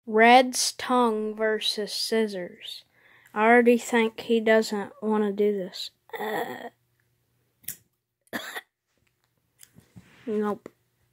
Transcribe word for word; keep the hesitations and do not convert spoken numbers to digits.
Red's tongue versus scissors. I already think he doesn't want to do this. Uh. Nope.